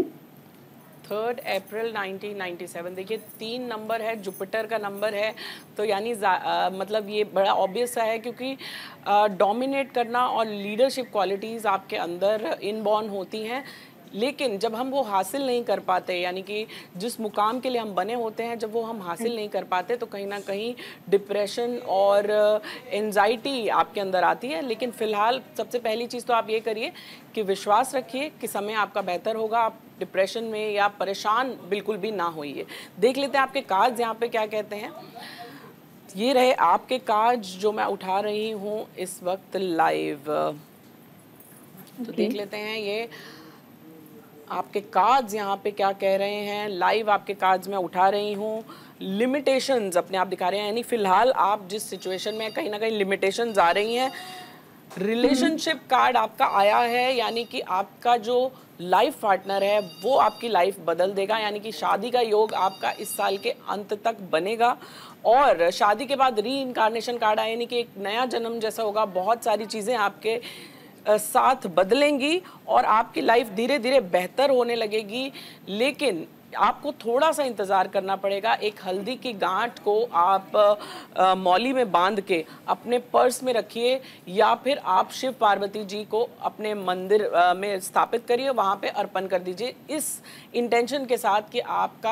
3 अप्रैल 1997। देखिए 3 नंबर है, जुपिटर का नंबर है, तो यानी मतलब ये बड़ा ऑब्वियस सा है, क्योंकि डोमिनेट करना और लीडरशिप क्वालिटीज़ आपके अंदर इनबॉर्न होती हैं। लेकिन जब हम वो हासिल नहीं कर पाते, यानी कि जिस मुकाम के लिए हम बने होते हैं, जब वो हम हासिल नहीं कर पाते, तो कहीं ना कहीं डिप्रेशन और एंजाइटी आपके अंदर आती है। लेकिन फ़िलहाल सबसे पहली चीज़ तो आप ये करिए कि विश्वास रखिए कि समय आपका बेहतर होगा। आप डिप्रेशन में या परेशान बिल्कुल भी ना होइए। देख लेते हैं आपके कार्ड्स यहाँ पे क्या कहते हैं। ये रहे आपके कार्ड्स जो मैं उठा रही हूँ इस वक्त लाइव। तो देख लेते हैं ये आपके कार्ड्स यहाँ पे क्या कह रहे हैं। लाइव आपके कार्ड्स मैं उठा रही हूँ। लिमिटेशंस अपने आप दिखा रहे हैं, यानी फिलहाल आप जिस सिचुएशन में कहीं ना कहीं लिमिटेशंस आ रही हैं। रिलेशनशिप कार्ड आपका आया है, यानी कि आपका जो लाइफ पार्टनर है वो आपकी लाइफ बदल देगा, यानी कि शादी का योग आपका इस साल के अंत तक बनेगा। और शादी के बाद री इनकारनेशन कार्ड आया, यानी कि एक नया जन्म जैसा होगा। बहुत सारी चीज़ें आपके साथ बदलेंगी और आपकी लाइफ धीरे धीरे बेहतर होने लगेगी। लेकिन आपको थोड़ा सा इंतज़ार करना पड़ेगा। एक हल्दी की गांठ को आप मौली में बांध के अपने पर्स में रखिए, या फिर आप शिव पार्वती जी को अपने मंदिर में स्थापित करिए, वहाँ पे अर्पण कर दीजिए, इस इंटेंशन के साथ कि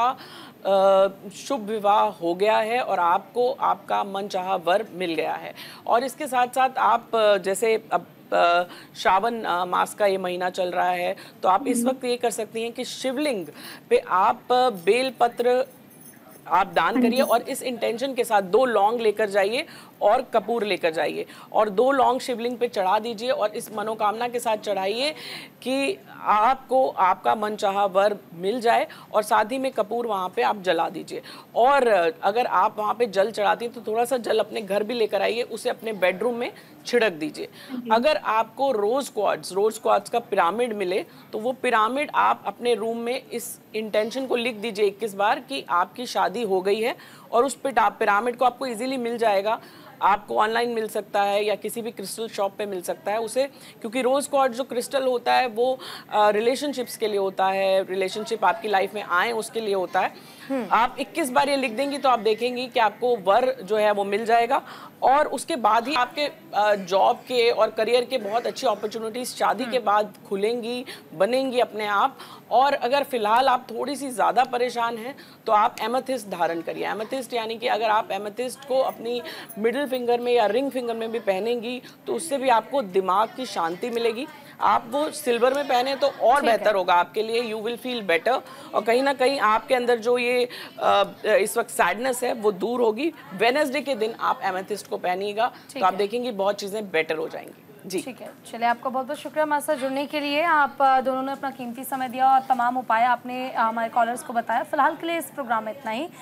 आपका शुभ विवाह हो गया है और आपको आपका मनचाहा वर मिल गया है। और इसके साथ साथ आप जैसे अब श्रावण मास का ये महीना चल रहा है, तो आप इस वक्त ये कर सकती हैं कि शिवलिंग पे आप बेलपत्र आप दान करिए और इस इंटेंशन के साथ 2 लौंग लेकर जाइए और कपूर लेकर जाइए और 2 लौंग शिवलिंग पे चढ़ा दीजिए और इस मनोकामना के साथ चढ़ाइए कि आपको आपका मनचाहा वर मिल जाए। और साथ ही में कपूर वहाँ पे आप जला दीजिए। और अगर आप वहाँ पे जल चढ़ाती हैं तो थोड़ा सा जल अपने घर भी लेकर आइए, उसे अपने बेडरूम में छिड़क दीजिए। अगर आपको रोज क्वार्ट्ज का पिरामिड मिले तो वो पिरामिड आप अपने रूम में इस इंटेंशन को लिख दीजिए 21 बार कि आपकी शादी हो गई है। और उस पिरामिड को आपको इजीली मिल जाएगा, आपको ऑनलाइन मिल सकता है या किसी भी क्रिस्टल शॉप पे मिल सकता है उसे, क्योंकि रोज क्वार्ट्ज जो क्रिस्टल होता है वो रिलेशनशिप्स के लिए होता है, रिलेशनशिप आपकी लाइफ में आए उसके लिए होता है। आप 21 बार ये लिख देंगी तो आप देखेंगी कि आपको वर जो है वो मिल जाएगा। और उसके बाद ही आपके जॉब के और करियर के बहुत अच्छी अपॉर्चुनिटीज शादी के बाद खुलेंगी, बनेंगी अपने आप। और अगर फिलहाल आप थोड़ी सी ज़्यादा परेशान हैं तो आप एमेथिस्ट धारण करिए। एमेथिस्ट यानी कि अगर आप एमेथिस्ट को अपनी मिडिल फिंगर में या रिंग फिंगर में भी पहनेंगी तो उससे भी आपको दिमाग की शांति मिलेगी। आप वो सिल्वर में पहने तो और बेहतर होगा आपके लिए, यू विल फील बेटर। और कहीं ना कहीं आपके अंदर जो ये इस वक्त सैडनेस है वो दूर होगी। वेडनेसडे के दिन आप एमेथिस्ट को पहनिएगा तो आप देखेंगे बहुत चीज़ें बेटर हो जाएंगी। जी ठीक है, चलिए आपका बहुत बहुत शुक्रिया हमारे साथ जुड़ने के लिए। आप दोनों ने अपना कीमती समय दिया और तमाम उपाय आपने हमारे कॉलर्स को बताया। फिलहाल के लिए इस प्रोग्राम में इतना ही।